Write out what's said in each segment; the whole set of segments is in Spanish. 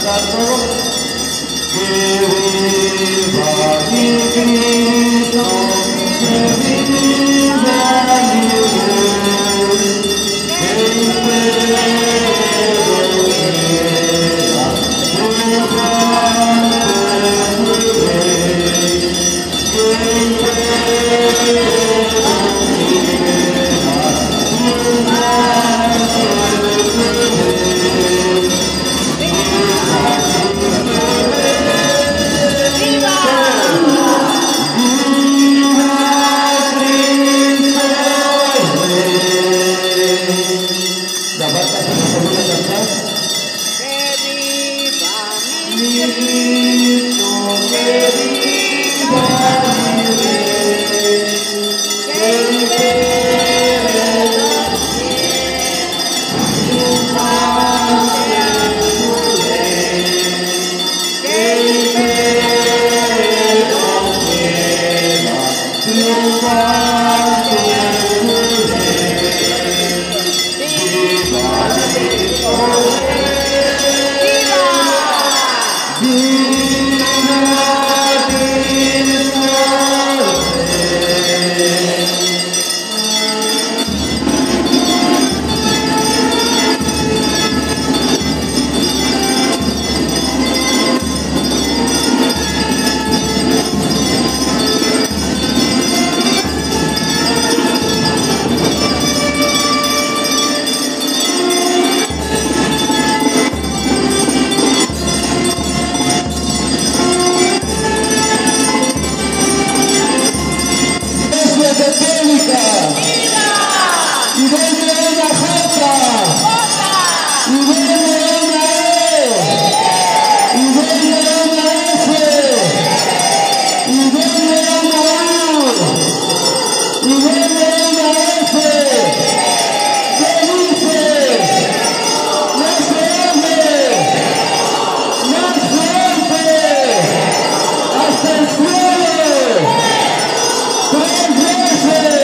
¡Tres veces!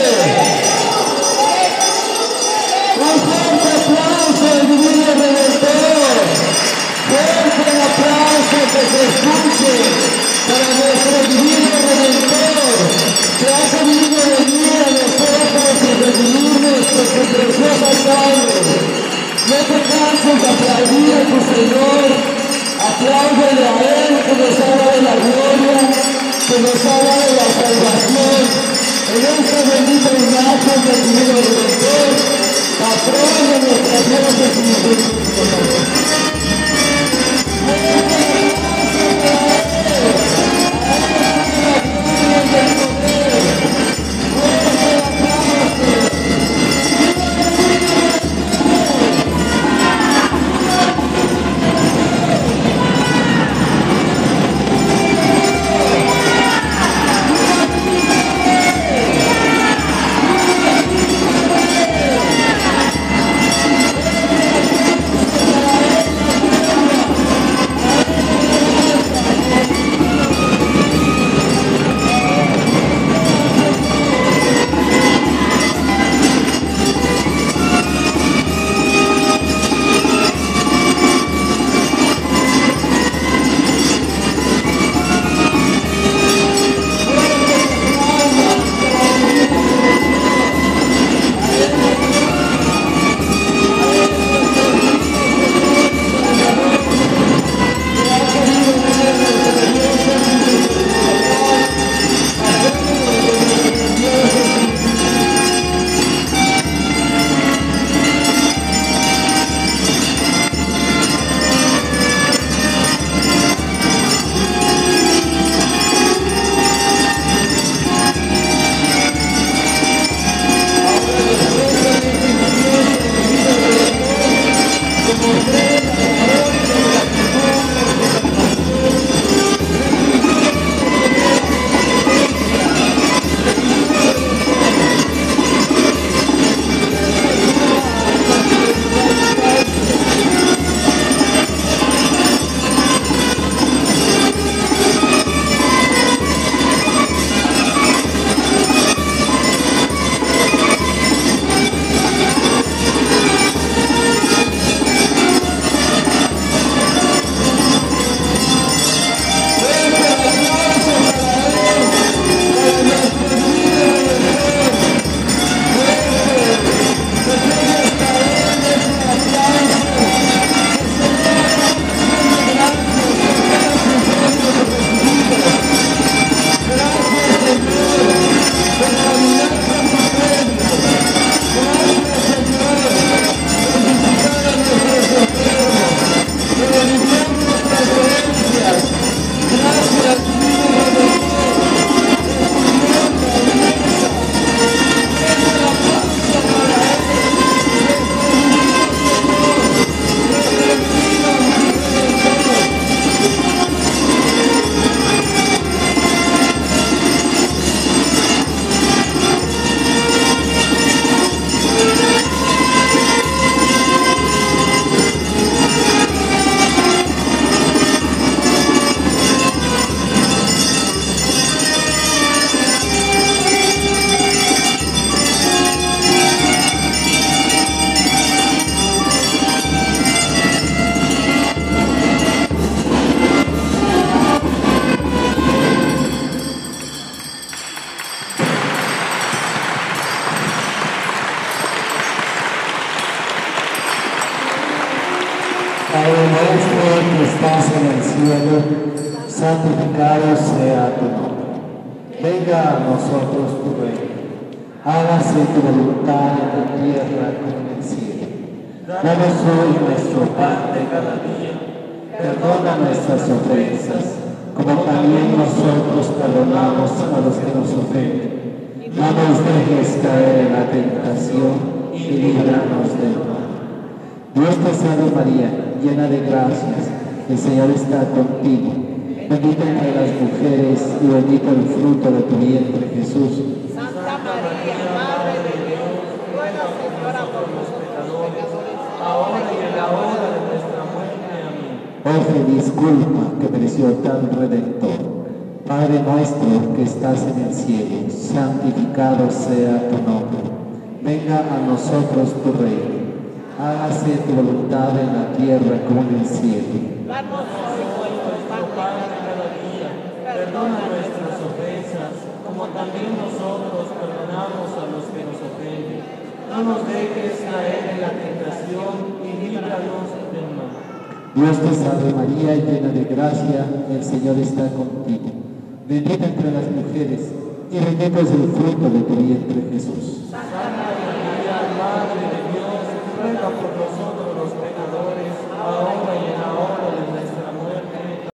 Padre nuestro que estás en el cielo, santificado sea tu nombre. Venga a nosotros tu reino. Hágase tu voluntad en la tierra como en el cielo. Danos hoy nuestro pan de cada día. Perdona nuestras ofensas, como también nosotros perdonamos a los que nos ofenden. No nos dejes caer en la tentación y líbranos del mal. Dios te salve María, llena de gracias, el Señor está contigo. Bendita entre las mujeres y bendito el fruto de tu vientre, Jesús. Santa María, Madre de Dios, ruega Señora por los pecadores, ahora y en la hora de nuestra muerte. Amén. Oh feliz culpa que mereció tal Redentor. Padre nuestro que estás en el cielo, santificado sea tu nombre. Venga a nosotros tu reino. Hágase tu voluntad en la tierra como en el cielo. Danos hoy nuestro pan de cada día. Perdona nuestras ofensas, como también nosotros perdonamos a los que nos ofenden. No nos dejes caer en la tentación y líbranos del mal. Dios te salve María, llena de gracia, el Señor está contigo. Bendita entre las mujeres y bendito es el fruto de tu vientre, Jesús.